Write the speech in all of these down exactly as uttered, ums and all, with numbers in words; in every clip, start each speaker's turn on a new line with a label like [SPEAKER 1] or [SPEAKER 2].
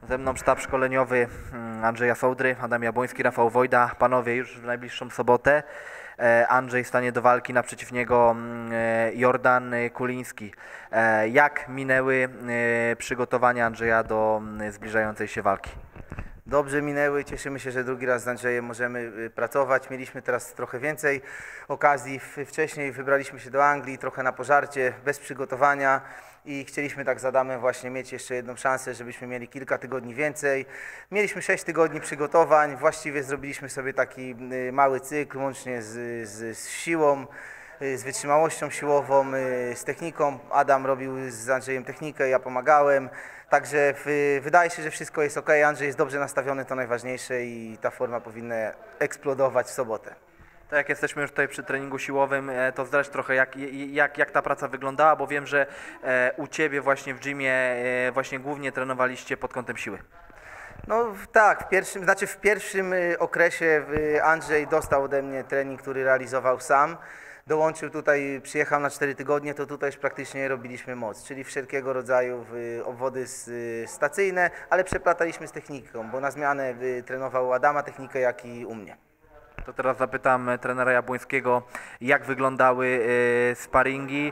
[SPEAKER 1] Ze mną sztab szkoleniowy Andrzeja Sołdry, Adam Jabłoński, Rafał Wojda. Panowie, już w najbliższą sobotę Andrzej stanie do walki, naprzeciw niego Jordan Kuliński. Jak minęły przygotowania Andrzeja do zbliżającej się walki?
[SPEAKER 2] Dobrze minęły, cieszymy się, że drugi raz z Andrzejem możemy pracować. Mieliśmy teraz trochę więcej okazji. Wcześniej wybraliśmy się do Anglii, trochę na pożarcie, bez przygotowania i chcieliśmy tak z Adamem właśnie mieć jeszcze jedną szansę, żebyśmy mieli kilka tygodni więcej. Mieliśmy sześć tygodni przygotowań, właściwie zrobiliśmy sobie taki mały cykl łącznie z, z, z siłą, z wytrzymałością siłową, z techniką. Adam robił z Andrzejem technikę, ja pomagałem. Także w, wydaje się, że wszystko jest ok. Andrzej jest dobrze nastawiony, to najważniejsze i ta forma powinna eksplodować w sobotę.
[SPEAKER 1] Tak jak jesteśmy już tutaj przy treningu siłowym, to zdradź trochę jak, jak, jak ta praca wyglądała, bo wiem, że u Ciebie właśnie w gymie właśnie głównie trenowaliście pod kątem siły.
[SPEAKER 2] No tak, w pierwszym, znaczy w pierwszym okresie Andrzej dostał ode mnie trening, który realizował sam. Dołączył tutaj, przyjechał na cztery tygodnie, to tutaj już praktycznie robiliśmy moc, czyli wszelkiego rodzaju obwody stacyjne, ale przeplataliśmy z techniką, bo na zmianę trenował Adama technikę, jak i u mnie.
[SPEAKER 1] To teraz zapytam trenera Jabłońskiego, jak wyglądały sparingi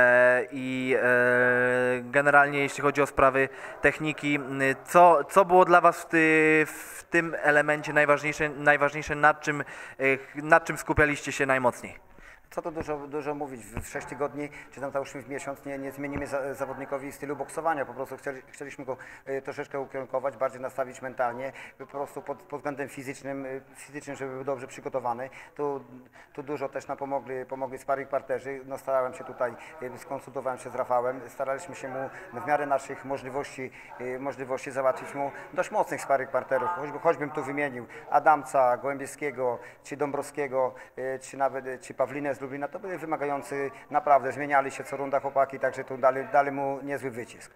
[SPEAKER 1] i generalnie jeśli chodzi o sprawy techniki, co, co było dla Was w, ty, w tym elemencie najważniejsze, najważniejsze nad, czym, nad czym skupialiście się najmocniej?
[SPEAKER 3] Co to dużo, dużo mówić, w sześć tygodni, czy tam załóżmy w miesiąc, nie, nie zmienimy za, zawodnikowi stylu boksowania, po prostu chcieli, chcieliśmy go y, troszeczkę ukierunkować, bardziej nastawić mentalnie, po prostu pod, pod względem fizycznym, y, fizycznym, żeby był dobrze przygotowany. Tu, tu dużo też nam pomogli, pomogli sparring partnerzy, no starałem się tutaj, y, skonsultowałem się z Rafałem, staraliśmy się mu w miarę naszych możliwości, y, możliwości załatwić mu dość mocnych sparring partnerów, choćby, choćbym tu wymienił Adamca, Gołębieskiego, czy Dąbrowskiego, y, czy nawet y, czy Pawlinę z Lublina, to byli wymagający, naprawdę zmieniali się co runda chłopaki, także tu dali, dali mu niezły wycisk.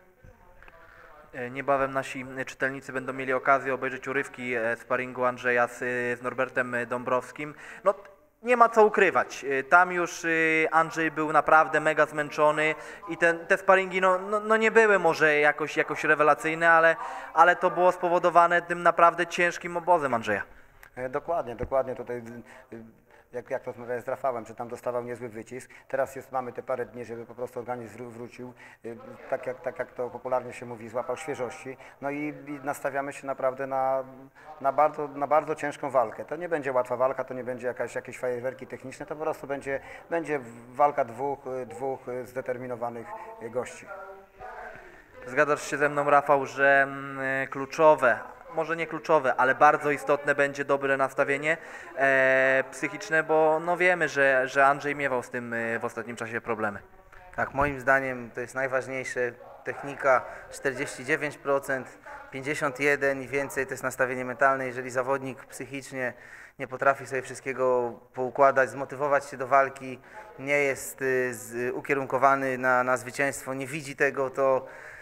[SPEAKER 1] Niebawem nasi czytelnicy będą mieli okazję obejrzeć urywki sparingu Andrzeja z, z Norbertem Dąbrowskim. No, nie ma co ukrywać, tam już Andrzej był naprawdę mega zmęczony i te, te sparingi no, no, no nie były może jakoś, jakoś rewelacyjne, ale, ale to było spowodowane tym naprawdę ciężkim obozem Andrzeja.
[SPEAKER 3] Dokładnie, dokładnie tutaj. Jak, jak rozmawiałem z Rafałem, że tam dostawał niezły wycisk. Teraz jest, mamy te parę dni, żeby po prostu organizm wrócił, tak jak, tak jak to popularnie się mówi, złapał świeżości. No i, i nastawiamy się naprawdę na, na, bardzo, na bardzo ciężką walkę. To nie będzie łatwa walka, to nie będzie jakaś, jakieś fajerwerki techniczne, to po prostu będzie, będzie walka dwóch, dwóch zdeterminowanych gości.
[SPEAKER 1] Zgadzasz się ze mną, Rafał, że mm, kluczowe, może nie kluczowe, ale bardzo istotne będzie dobre nastawienie e, psychiczne, bo no wiemy, że, że Andrzej miewał z tym w ostatnim czasie problemy.
[SPEAKER 2] Tak, moim zdaniem to jest najważniejsze. Technika czterdzieści dziewięć procent, pięćdziesiąt jeden procent i więcej to jest nastawienie mentalne. Jeżeli zawodnik psychicznie nie potrafi sobie wszystkiego poukładać, zmotywować się do walki, nie jest y, z, ukierunkowany na, na zwycięstwo, nie widzi tego, to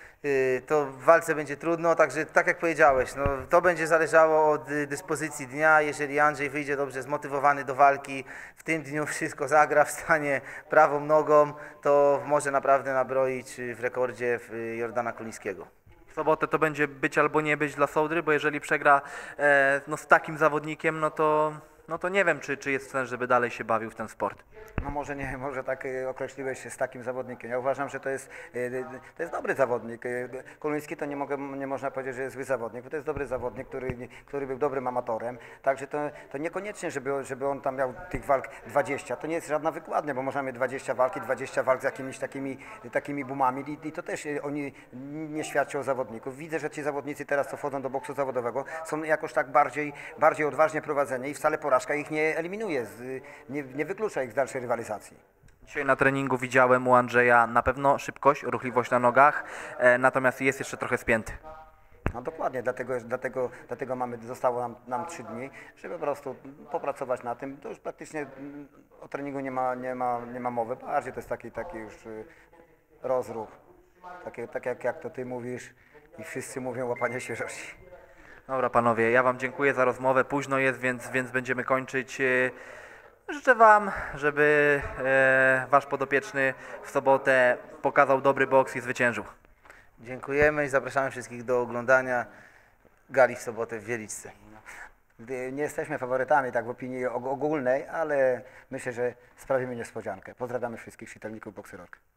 [SPEAKER 2] to w walce będzie trudno, także tak jak powiedziałeś, no, to będzie zależało od dyspozycji dnia. Jeżeli Andrzej wyjdzie dobrze zmotywowany do walki, w tym dniu wszystko zagra, wstanie prawą nogą, to może naprawdę nabroić w rekordzie Jordana Kulińskiego.
[SPEAKER 1] W sobotę to będzie być albo nie być dla Sołdry, bo jeżeli przegra e, no, z takim zawodnikiem, no to, no to nie wiem, czy, czy jest sens, żeby dalej się bawił w ten sport.
[SPEAKER 3] No może nie, może tak określiłeś się z takim zawodnikiem. Ja uważam, że to jest, to jest dobry zawodnik. Kuliński to nie, mogę, nie można powiedzieć, że jest zły zawodnik, bo to jest dobry zawodnik, który, który był dobrym amatorem. Także to, to niekoniecznie, żeby, żeby on tam miał tych walk dwadzieścia. To nie jest żadna wykładnia, bo można mieć dwadzieścia walk i dwadzieścia walk z jakimiś takimi, takimi boomami i, i to też oni nie świadczą o zawodników. Widzę, że ci zawodnicy teraz, co wchodzą do boksu zawodowego, są jakoś tak bardziej, bardziej odważnie prowadzeni i wcale porażka ich nie eliminuje, nie, nie wyklucza ich z dalszej rywalizacji.
[SPEAKER 1] Dzisiaj na treningu widziałem u Andrzeja na pewno szybkość, ruchliwość na nogach, e, natomiast jest jeszcze trochę spięty.
[SPEAKER 3] No dokładnie, dlatego, dlatego, dlatego mamy, zostało nam, nam trzy dni, żeby po prostu popracować na tym. To już praktycznie o treningu nie ma, nie ma, nie ma mowy, bardziej to jest taki, taki już rozruch, taki, tak jak, jak to ty mówisz i wszyscy mówią łapanie świeżości.
[SPEAKER 1] Dobra panowie, ja wam dziękuję za rozmowę, późno jest, więc, więc będziemy kończyć. Życzę Wam, żeby e, Wasz podopieczny w sobotę pokazał dobry boks i zwyciężył.
[SPEAKER 2] Dziękujemy i zapraszamy wszystkich do oglądania. gali w sobotę w Wieliczce.
[SPEAKER 3] Gdy nie jesteśmy faworytami tak w opinii og- ogólnej, ale myślę, że sprawimy niespodziankę. Pozdrawiamy wszystkich czytelników Boxer Rock.